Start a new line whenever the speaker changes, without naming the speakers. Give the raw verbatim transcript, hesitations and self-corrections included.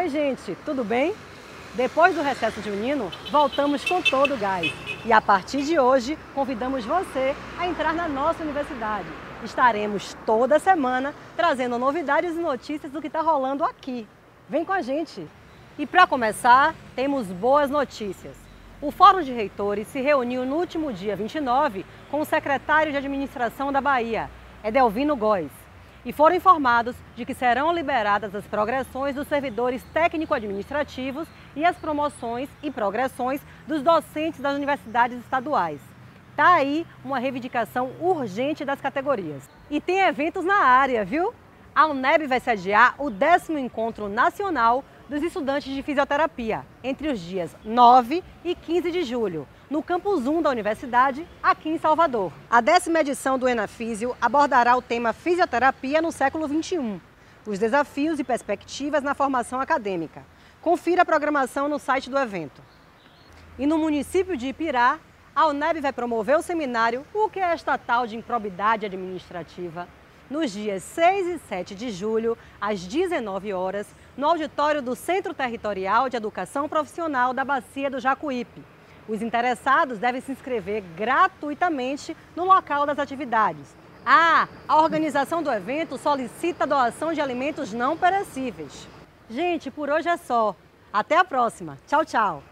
Oi, gente, tudo bem? Depois do recesso junino, voltamos com todo o gás. E a partir de hoje, convidamos você a entrar na nossa universidade. Estaremos toda semana trazendo novidades e notícias do que está rolando aqui. Vem com a gente! E para começar, temos boas notícias. O Fórum de Reitores se reuniu no último dia vinte e nove com o secretário de Administração da Bahia, Edelvino Góes, e foram informados de que serão liberadas as progressões dos servidores técnico-administrativos e as promoções e progressões dos docentes das universidades estaduais. Tá aí uma reivindicação urgente das categorias. E tem eventos na área, viu? A UNEB vai sediar o décimo Encontro Nacional dos Estudantes de Fisioterapia, entre os dias nove e quinze de julho, no Campus um da Universidade, aqui em Salvador. A décima edição do Enafísio abordará o tema Fisioterapia no século vinte e um, os desafios e perspectivas na formação acadêmica. Confira a programação no site do evento. E no município de Ipirá, a UNEB vai promover o seminário O que é esta tal de improbidade administrativa, nos dias seis e sete de julho, às dezenove horas, no auditório do Centro Territorial de Educação Profissional da Bacia do Jacuípe. Os interessados devem se inscrever gratuitamente no local das atividades. Ah, a organização do evento solicita a doação de alimentos não perecíveis. Gente, por hoje é só. Até a próxima. Tchau, tchau.